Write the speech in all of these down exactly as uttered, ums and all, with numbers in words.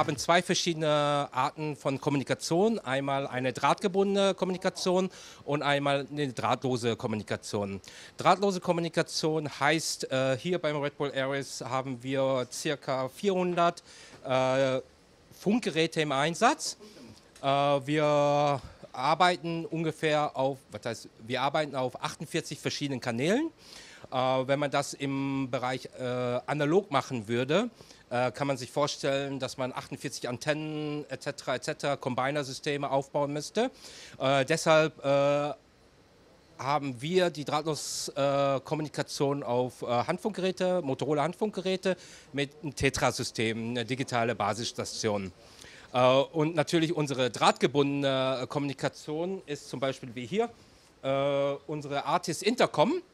haben zwei verschiedene Arten von Kommunikation. Einmal eine drahtgebundene Kommunikation und einmal eine drahtlose Kommunikation. Drahtlose Kommunikation heißt, äh, hier beim Red Bull Ares haben wir ca. vierhundert äh, Funkgeräte im Einsatz. Äh, wir arbeiten ungefähr auf, was heißt, wir arbeiten auf achtundvierzig verschiedenen Kanälen. Äh, wenn man das im Bereich äh, analog machen würde, äh, kann man sich vorstellen, dass man achtundvierzig Antennen et cetera et cetera, Combiner-Systeme aufbauen müsste. Äh, deshalb äh, haben wir die Drahtloskommunikation äh, auf äh, Handfunkgeräte, Motorola Handfunkgeräte mit einem Tetra-System, eine digitale Basisstation. Uh, und natürlich unsere drahtgebundene Kommunikation ist zum Beispiel wie hier uh, unsere Artis Intercom.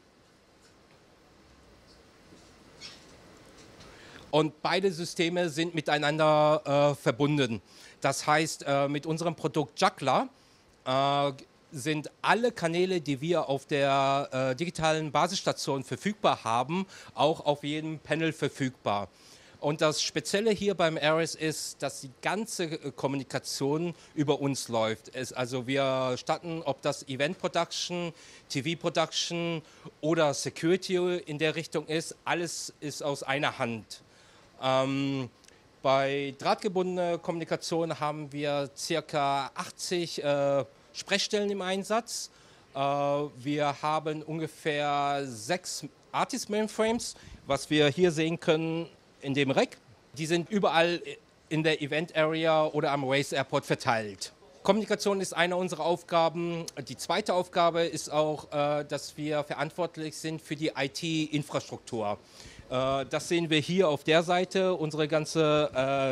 Und beide Systeme sind miteinander uh, verbunden. Das heißt, uh, mit unserem Produkt Juggler uh, sind alle Kanäle, die wir auf der uh, digitalen Basisstation verfügbar haben, auch auf jedem Panel verfügbar. Und das Spezielle hier beim Ares ist, dass die ganze Kommunikation über uns läuft. Es, also wir statten, ob das Event Production, T V Production oder Security in der Richtung ist, alles ist aus einer Hand. Ähm, bei drahtgebundener Kommunikation haben wir ca. achtzig äh, Sprechstellen im Einsatz. Äh, wir haben ungefähr sechs Artis Mainframes, was wir hier sehen können in dem Rack. Die sind überall in der Event Area oder am Race Airport verteilt. Kommunikation ist eine unserer Aufgaben. Die zweite Aufgabe ist auch, äh, dass wir verantwortlich sind für die I T-Infrastruktur. Äh, das sehen wir hier auf der Seite, unsere ganze äh,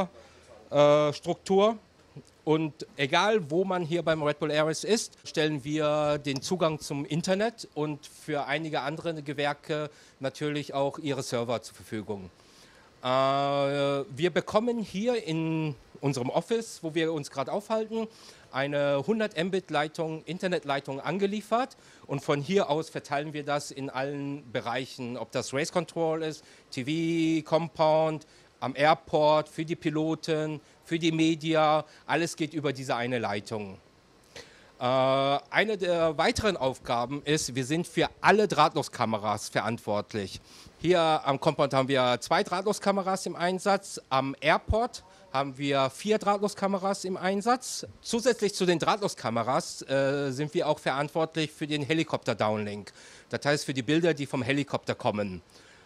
Serverstruktur. Äh, Und egal, wo man hier beim Red Bull Ares ist, stellen wir den Zugang zum Internet und für einige andere Gewerke natürlich auch ihre Server zur Verfügung. Äh, wir bekommen hier in unserem Office, wo wir uns gerade aufhalten, eine hundert Mbit Leitung, Internetleitung angeliefert und von hier aus verteilen wir das in allen Bereichen, ob das Race Control ist, T V, Compound, am Airport, für die Piloten, für die Media, alles geht über diese eine Leitung. Äh, eine der weiteren Aufgaben ist, wir sind für alle Drahtlosskameras verantwortlich. Hier am Compound haben wir zwei Drahtlosskameras im Einsatz, am Airport haben wir vier Drahtlosskameras im Einsatz. Zusätzlich zu den Drahtlosskameras äh, sind wir auch verantwortlich für den Helikopter-Downlink. Das heißt für die Bilder, die vom Helikopter kommen.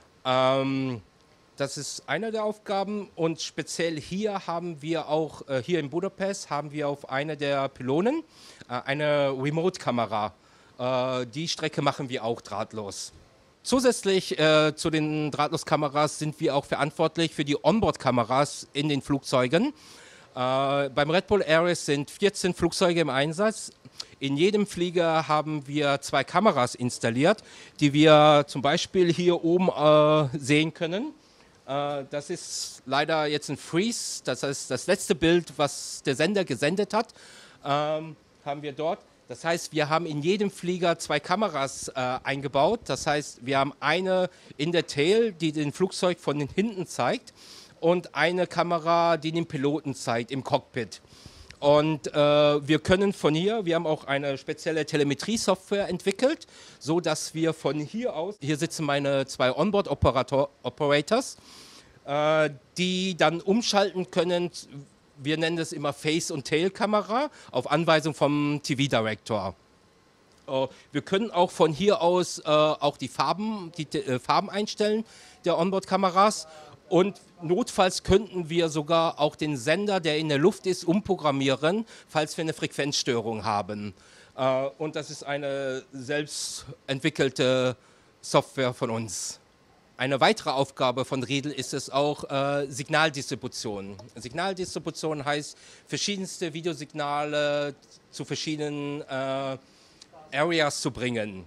Ähm, Das ist eine der Aufgaben und speziell hier haben wir auch, äh, hier in Budapest, haben wir auf einer der Pylonen äh, eine Remote-Kamera. Äh, die Strecke machen wir auch drahtlos. Zusätzlich äh, zu den Drahtlosskameras sind wir auch verantwortlich für die Onboard-Kameras in den Flugzeugen. Äh, beim Red Bull Ares sind vierzehn Flugzeuge im Einsatz. In jedem Flieger haben wir zwei Kameras installiert, die wir zum Beispiel hier oben äh, sehen können. Das ist leider jetzt ein Freeze, das heißt das letzte Bild, was der Sender gesendet hat, ähm, haben wir dort. Das heißt, wir haben in jedem Flieger zwei Kameras äh, eingebaut. Das heißt, wir haben eine in der Tail, die den Flugzeug von hinten zeigt und eine Kamera, die den Piloten zeigt im Cockpit. Und äh, wir können von hier, wir haben auch eine spezielle Telemetrie-Software entwickelt, so dass wir von hier aus, hier sitzen meine zwei Onboard-Operators, äh, die dann umschalten können, wir nennen das immer Face- und Tail-Kamera, auf Anweisung vom T V-Director. Äh, wir können auch von hier aus äh, auch die Farben, die äh, Farben einstellen der Onboard-Kameras. Und notfalls könnten wir sogar auch den Sender, der in der Luft ist, umprogrammieren, falls wir eine Frequenzstörung haben. Äh, und das ist eine selbst entwickelte Software von uns. Eine weitere Aufgabe von Riedel ist es auch äh, Signaldistribution. Signaldistribution heißt, verschiedenste Videosignale zu verschiedenen äh, Areas zu bringen.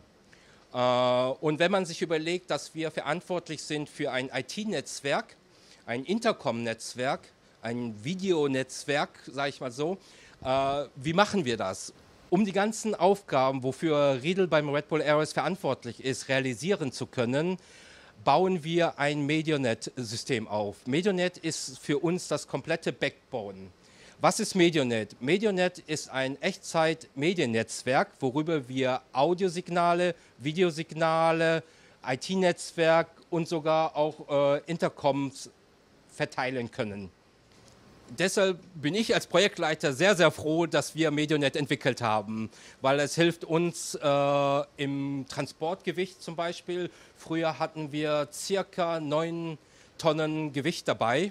Und wenn man sich überlegt, dass wir verantwortlich sind für ein I T-Netzwerk, ein Intercom-Netzwerk, ein Videonetzwerk, sage ich mal so, äh, wie machen wir das? Um die ganzen Aufgaben, wofür Riedel beim Red Bull Ares verantwortlich ist, realisieren zu können, bauen wir ein Medionet-System auf. Medionet ist für uns das komplette Backbone. Was ist Medionet? Medionet ist ein Echtzeit-Mediennetzwerk, worüber wir Audiosignale, Videosignale, I T-Netzwerk und sogar auch äh, Intercoms verteilen können. Deshalb bin ich als Projektleiter sehr, sehr froh, dass wir Medionet entwickelt haben, weil es hilft uns äh, im Transportgewicht zum Beispiel. Früher hatten wir circa neun Tonnen Gewicht dabei.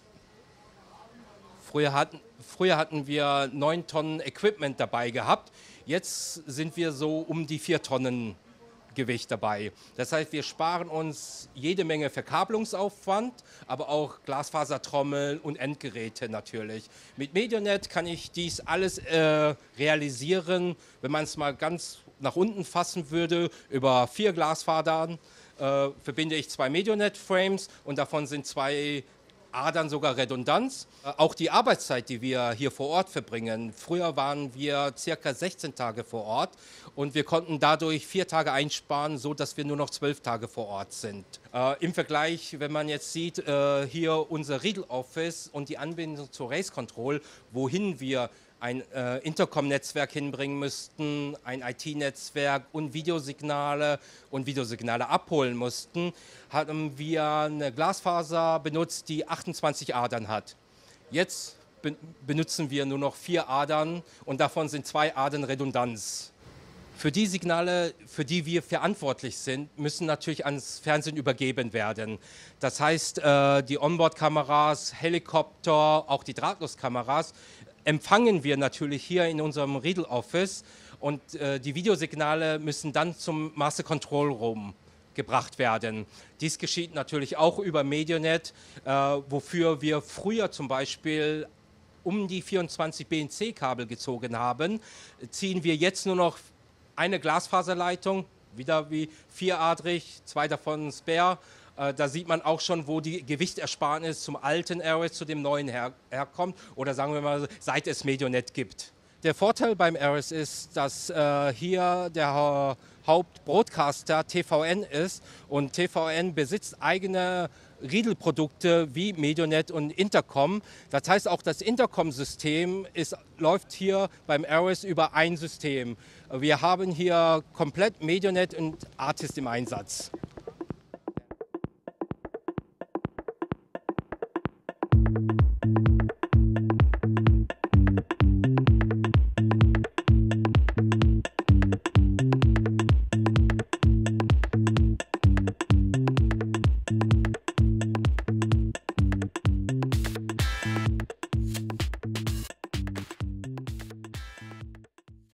Früher hatten, früher hatten wir neun Tonnen Equipment dabei gehabt. Jetzt sind wir so um die vier Tonnen Gewicht dabei. Das heißt, wir sparen uns jede Menge Verkabelungsaufwand, aber auch Glasfasertrommeln und Endgeräte natürlich. Mit Medionet kann ich dies alles äh, realisieren, wenn man es mal ganz nach unten fassen würde, über vier Glasfasern äh, verbinde ich zwei Medionet-Frames und davon sind zwei Adern sogar Redundanz. Äh, auch die Arbeitszeit, die wir hier vor Ort verbringen. Früher waren wir circa sechzehn Tage vor Ort und wir konnten dadurch vier Tage einsparen, so dass wir nur noch zwölf Tage vor Ort sind. Äh, Im Vergleich, wenn man jetzt sieht, äh, hier unser Riedel Office und die Anbindung zur Race Control, wohin wir ein äh, Intercom-Netzwerk hinbringen müssten, ein I T-Netzwerk und Videosignale und Videosignale abholen mussten, haben wir eine Glasfaser benutzt, die achtundzwanzig Adern hat. Jetzt be benutzen wir nur noch vier Adern und davon sind zwei Adern Redundanz. Für die Signale, für die wir verantwortlich sind, müssen natürlich ans Fernsehen übergeben werden. Das heißt, äh, die Onboard-Kameras, Helikopter, auch die Drahtloskameras empfangen wir natürlich hier in unserem Riedel Office und äh, die Videosignale müssen dann zum Master Control Room gebracht werden. Dies geschieht natürlich auch über Medionet, äh, wofür wir früher zum Beispiel um die vierundzwanzig B N C-Kabel gezogen haben, ziehen wir jetzt nur noch eine Glasfaserleitung, wieder wie vieradrig, zwei davon Spare. Da sieht man auch schon, wo die Gewichtersparnis zum alten Aeris zu dem neuen her herkommt oder sagen wir mal, seit es Medionet gibt. Der Vorteil beim Aeris ist, dass äh, hier der Hauptbroadcaster T V N ist und T V N besitzt eigene Riedel-Produkte wie Medionet und Intercom. Das heißt, auch das Intercom-System läuft hier beim Aeris über ein System. Wir haben hier komplett Medionet und Artist im Einsatz.